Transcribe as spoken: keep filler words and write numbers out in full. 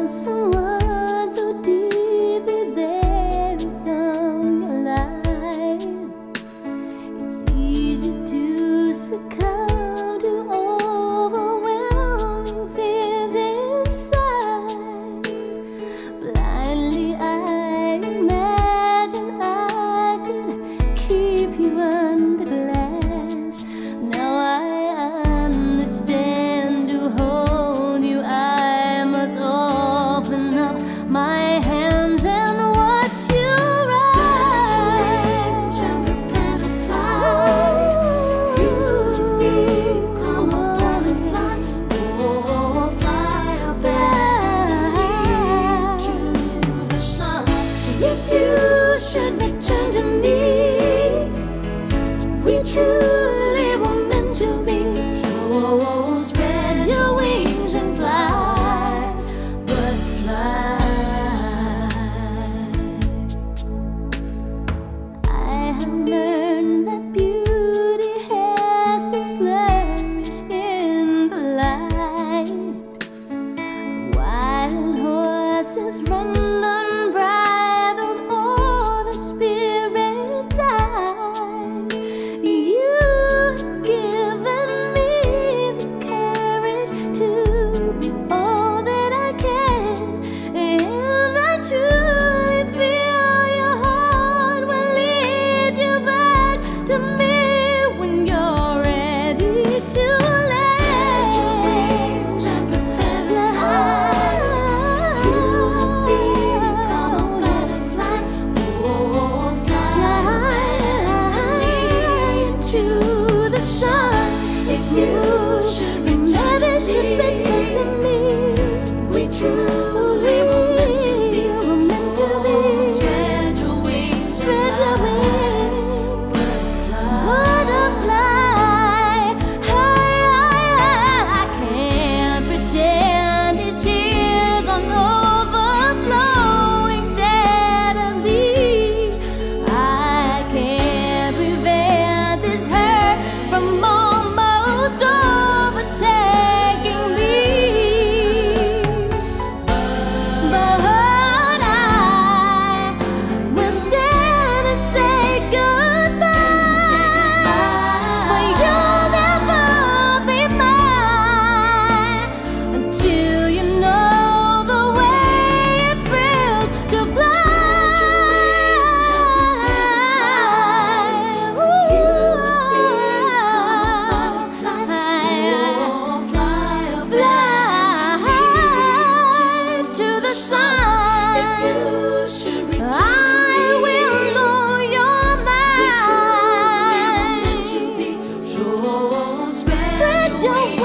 someone so deeply there without your life, it's easy to succumb to overwhelming fears inside. Blindly I imagine I could keep you under glass. Now I understand, to hold you I must open up my hands and watch you rise and prepare to fly. You become a butterfly, oh, fly away to the sun. If you should return to me, we truly were meant to be. So spread your wings and fly, but fly. I have learned that beauty has to flourish in the light. Wild horses run unbridled, or the spirit dies. You've given me the courage to be all that I can, and I truly feel your heart will lead you back to me when you're ready to land. And prepare to fly. You become a butterfly, oh, fly away to the sun. If you should return to me, we truly were meant to be. Spread your wings, spread your wings, butterfly. I can't pretend these tears are overflowing steadily. I can't prevent this hurt from almost overtaking me. But I will stand and say goodbye, for you'll never be mine until you know the way it feels to fly. Fly to the sun. I will know you're mine. Spread your